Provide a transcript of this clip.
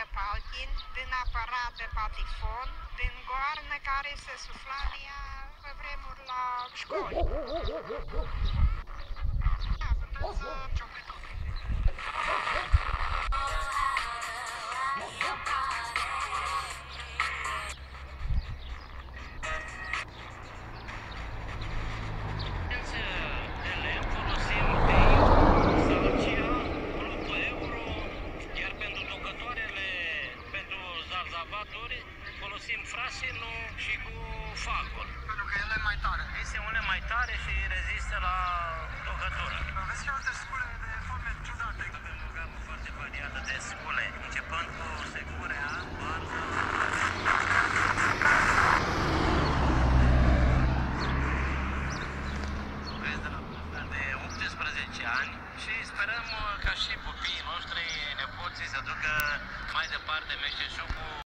palchin, din aparat de patifon, din goarnă care se sufla în ea pe vremuri la școli. Da, puteți să ciupiți. Folosim frasinul și cu facul. Pentru că el e mai tare. Este unul mai tare și rezistă la tocătură. Aveți și alte scule de forme ciudate. Avem o gamă foarte variată de scule, începând cu securea, barză. Lucrez de 18 ani și sperăm ca și copiii noștri, nepoții, să ducă mai departe meșteșugul.